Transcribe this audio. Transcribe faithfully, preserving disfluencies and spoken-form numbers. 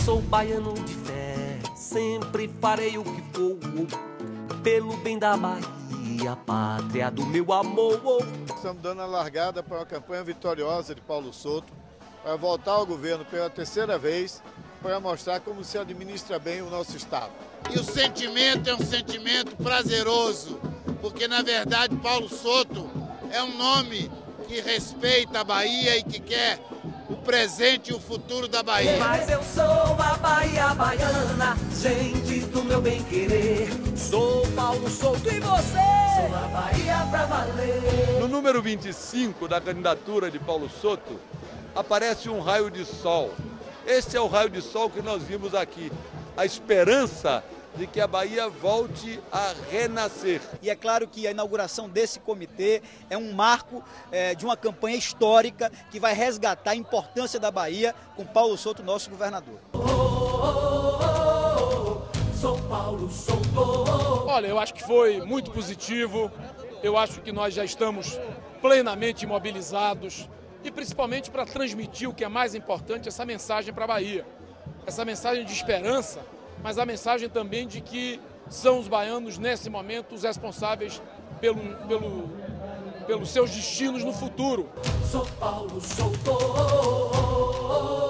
sou baiano de fé, sempre farei o que for, pelo bem da Bahia, pátria do meu amor. Estamos dando a largada para uma campanha vitoriosa de Paulo Souto, para voltar ao governo pela terceira vez, para mostrar como se administra bem o nosso Estado. E o sentimento é um sentimento prazeroso, porque na verdade Paulo Souto é um nome que respeita a Bahia e que quer o presente e o futuro da Bahia. Mas eu sou a Bahia baiana, gente do meu bem querer. Sou Paulo Souto e você? Sou a Bahia pra valer. No número vinte e cinco da candidatura de Paulo Souto, aparece um raio de sol. Este é o raio de sol que nós vimos aqui. A esperança de que a Bahia volte a renascer. E é claro que a inauguração desse comitê é um marco é, de uma campanha histórica que vai resgatar a importância da Bahia com Paulo Souto, nosso governador. Oh, oh, oh, oh, sou Paulo Souto. Olha, eu acho que foi muito positivo, eu acho que nós já estamos plenamente mobilizados e principalmente para transmitir o que é mais importante, essa mensagem para a Bahia, essa mensagem de esperança, mas a mensagem também de que são os baianos, nesse momento, os responsáveis pelo, pelo, pelos seus destinos no futuro. Sou Paulo Souto.